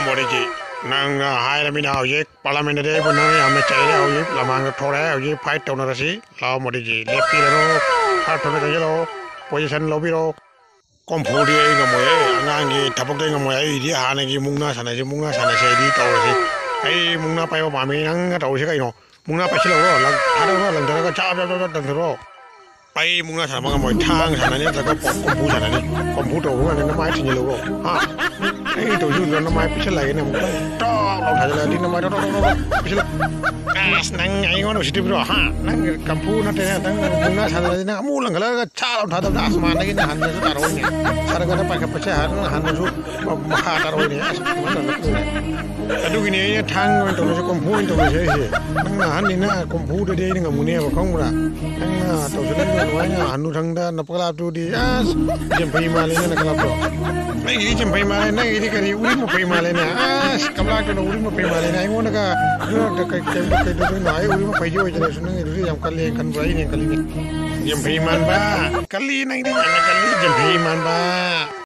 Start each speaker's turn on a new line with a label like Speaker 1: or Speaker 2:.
Speaker 1: मोदी नंग हाय रमीना हौजिक पार्लियामेंट दे बुनो यामे चाइले हौजिक लमांग थोड़े हौजिक फाइट तौनरसी लाओ मोदी जी लेपिरो फाटोने गयलो पोजीशन लोबिरो कॉम्फोर्डी गमोए अंगांगी थपक गमोए इदि हानेगी मुंगना सानाजे इदि तौरसी आई मुंगना पायो मामी नंग तौरसी कइनो मुंगना पाइसिलो लग थादो लंदरगा चाब दंसरो पाई मुंगना साना गमोए थांग सानाने तको कॉम्फू सानाने कॉम्फू तौरो ने माइ थिनिलो हा ei to ju no mai pichel lagi ne muka to lo thajala di namai to pichel as nang ai ngono situ bro ha nang kampu na te nang bunga sadala di na amu langala ga cha lo thada da asman lagi na hanne su taro ne sarga na pakai pacha hanne su maha taro ne mana na adu gini ya thang to su kampu to se nang na hanne na kampu de ni ngamune ba khong bra nang na to su le no nya hanu thang da na pala tu di as jempai male na kala to ai jempai male na kari uri mo pay male na as kamla ka no uri mo pay male na ay mo naga no kay do na ay uri mo pay jo jere sunang iri jam kali kan brai ne kali ne jam pay man ba kali na ini jam kali jam pay man ba